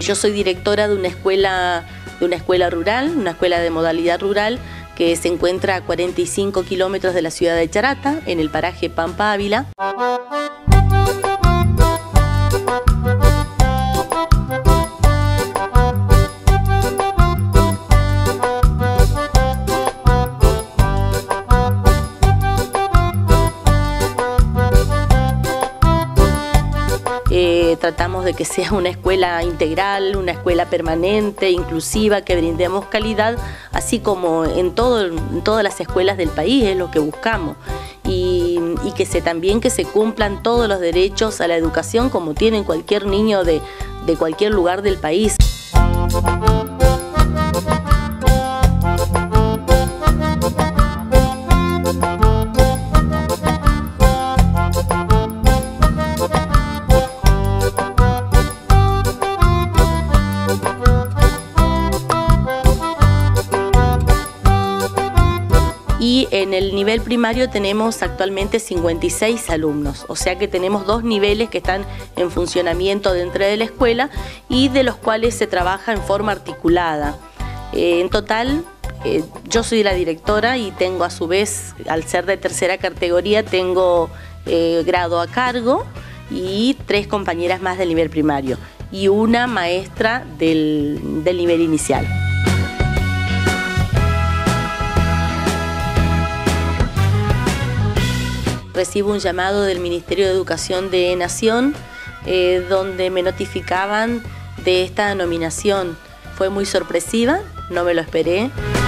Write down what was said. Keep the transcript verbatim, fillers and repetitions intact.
yo soy directora de una escuela, de una escuela rural, una escuela de modalidad rural, que se encuentra a cuarenta y cinco kilómetros de la ciudad de Charata, en el paraje Pampa Ávila. Eh, tratamos de que sea una escuela integral, una escuela permanente, inclusiva, que brindemos calidad, así como en, todo, en todas las escuelas del país, es lo que buscamos. Y, y que se, también que se cumplan todos los derechos a la educación como tiene cualquier niño de, de cualquier lugar del país. Y en el nivel primario tenemos actualmente cincuenta y seis alumnos, o sea que tenemos dos niveles que están en funcionamiento dentro de la escuela y de los cuales se trabaja en forma articulada. Eh, en total, eh, yo soy la directora y tengo a su vez, al ser de tercera categoría, tengo eh, grado a cargo y tres compañeras más del nivel primario y una maestra del, del nivel inicial. Recibo un llamado del Ministerio de Educación de Nación eh, donde me notificaban de esta nominación. Fue muy sorpresiva, no me lo esperé.